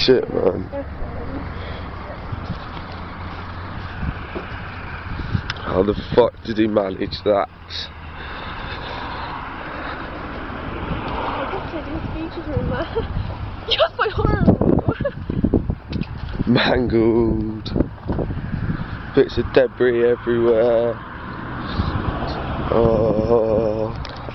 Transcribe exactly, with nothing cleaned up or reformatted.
Shit, man. How the fuck did he manage that? You're so horrible. Mangled. Bits of debris everywhere. Oh.